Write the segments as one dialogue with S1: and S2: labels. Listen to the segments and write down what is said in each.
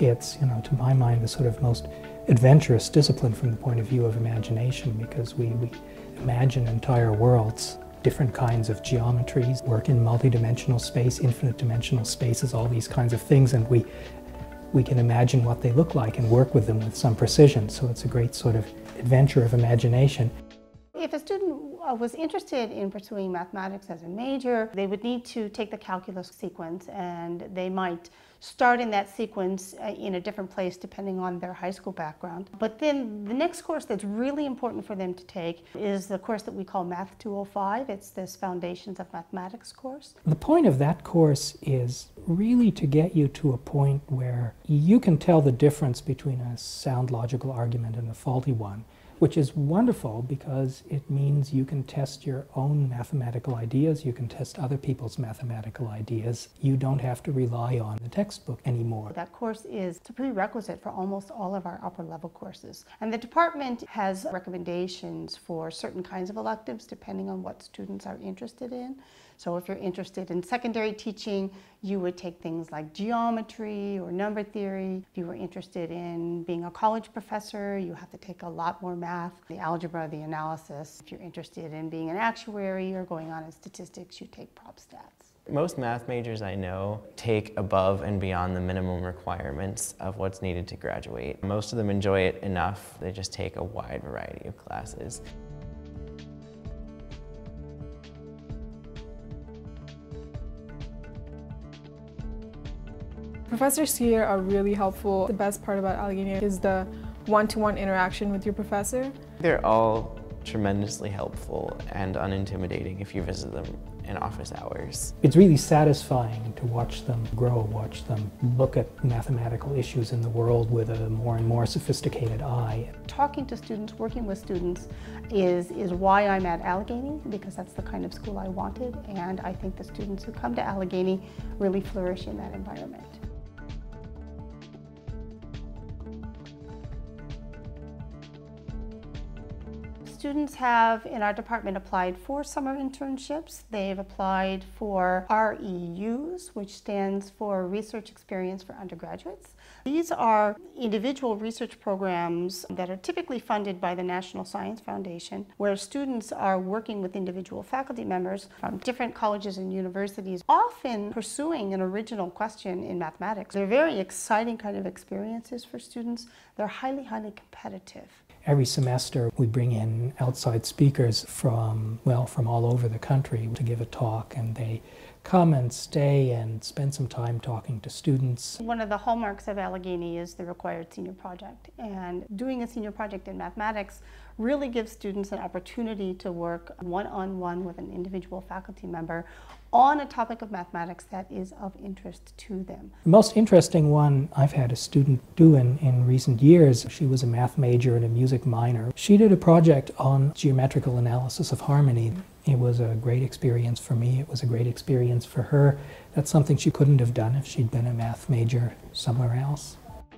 S1: It's, to my mind, the sort of most adventurous discipline from the point of view of imagination, because we imagine entire worlds, different kinds of geometries, work in multidimensional space, infinite dimensional spaces, all these kinds of things, and we can imagine what they look like and work with them with some precision. So it's a great sort of adventure of imagination.
S2: If a student was interested in pursuing mathematics as a major, they would need to take the calculus sequence, and they might start in that sequence in a different place depending on their high school background. But then the next course that's really important for them to take is the course that we call Math 205. It's this Foundations of Mathematics course.
S1: The point of that course is really to get you to a point where you can tell the difference between a sound logical argument and a faulty one, which is wonderful because it means you can test your own mathematical ideas, you can test other people's mathematical ideas. You don't have to rely on the textbook anymore.
S2: That course is a prerequisite for almost all of our upper level courses. And the department has recommendations for certain kinds of electives depending on what students are interested in. So if you're interested in secondary teaching, you would take things like geometry or number theory. If you were interested in being a college professor, you have to take a lot more math, the algebra, the analysis. If you're interested in being an actuary or going on in statistics, you take prop stats.
S3: Most math majors I know take above and beyond the minimum requirements of what's needed to graduate. Most of them enjoy it enough, they just take a wide variety of classes.
S4: Professors here are really helpful. The best part about Allegheny is the one-to-one interaction with your professor.
S3: They're all tremendously helpful and unintimidating if you visit them in office hours.
S1: It's really satisfying to watch them grow, watch them look at mathematical issues in the world with a more and more sophisticated eye.
S2: Talking to students, working with students is why I'm at Allegheny, because that's the kind of school I wanted, and I think the students who come to Allegheny really flourish in that environment. Students have, in our department, applied for summer internships. They've applied for REUs, which stands for Research Experience for Undergraduates. These are individual research programs that are typically funded by the National Science Foundation, where students are working with individual faculty members from different colleges and universities, often pursuing an original question in mathematics. They're very exciting kind of experiences for students. They're highly, highly competitive.
S1: Every semester we bring in outside speakers from all over the country to give a talk, and they come and stay and spend some time talking to students.
S2: One of the hallmarks of Allegheny is the required senior project, and doing a senior project in mathematics really gives students an opportunity to work one-on-one with an individual faculty member on a topic of mathematics that is of interest to them.
S1: The most interesting one I've had a student do in recent years, she was a math major and a music minor. She did a project on geometrical analysis of harmony. It was a great experience for me, it was a great experience for her. That's something she couldn't have done if she'd been a math major somewhere else.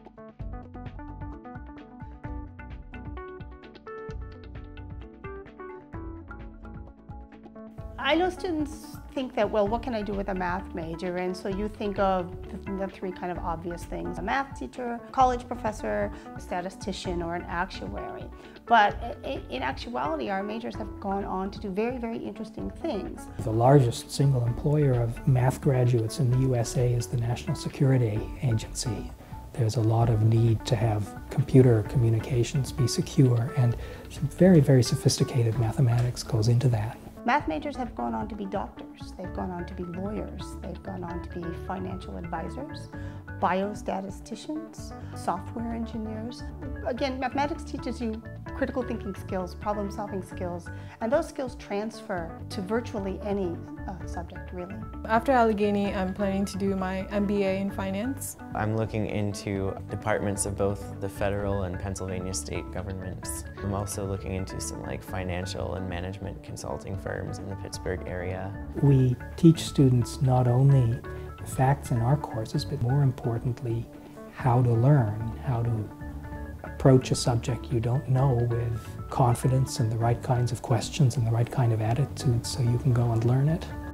S2: I know students think that, well, what can I do with a math major? And so you think of the three kind of obvious things: a math teacher, a college professor, a statistician, or an actuary. But in actuality, our majors have gone on to do very, very interesting things.
S1: The largest single employer of math graduates in the USA is the National Security Agency. There's a lot of need to have computer communications be secure, and some very, very sophisticated mathematics goes into that.
S2: Math majors have gone on to be doctors, they've gone on to be lawyers, they've gone on to be financial advisors, biostatisticians, software engineers. Again, mathematics teaches you critical thinking skills, problem-solving skills, and those skills transfer to virtually any subject, really.
S4: After Allegheny, I'm planning to do my MBA in finance.
S3: I'm looking into departments of both the federal and Pennsylvania state governments. I'm also looking into some financial and management consulting firms in the Pittsburgh area.
S1: We teach students not only the facts in our courses, but more importantly, how to learn, how to approach a subject you don't know with confidence and the right kinds of questions and the right kind of attitude so you can go and learn it.